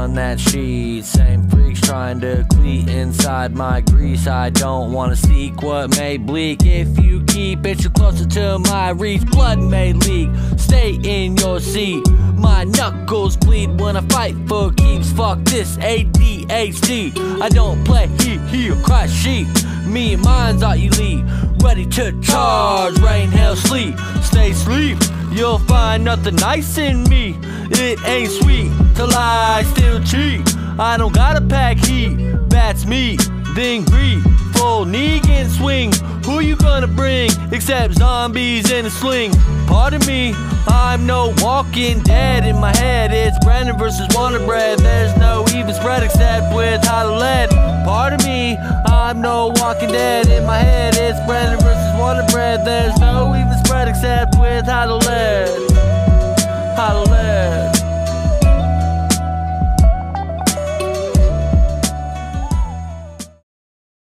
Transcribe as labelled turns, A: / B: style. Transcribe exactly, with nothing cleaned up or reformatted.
A: on that sheet. Same freaks trying to cleat inside my grease. I don't wanna seek what may bleak. If you keep it, you're closer to my reach. Blood may leak, stay in your seat. My knuckles bleed when I fight for keeps. Fuck this A D H D. I don't play he, he, or cry sheep. Me and mine's are elite, ready to charge, rain, hail, sleet. Stay sleep, you'll find nothing nice in me. It ain't sweet till I still cheat. I don't gotta pack heat, bats me, then greet. Full Negan swing, who you gonna bring? Except zombies in a sling. Pardon me, I'm no Walking Dead. In my head it's Brandon versus Wonder Bread. There's no even spread except with hollow lead. Pardon me, I'm no Walking Dead. In my head it's Brandon versus Wonder Bread. There's no even spread except with hollow lead.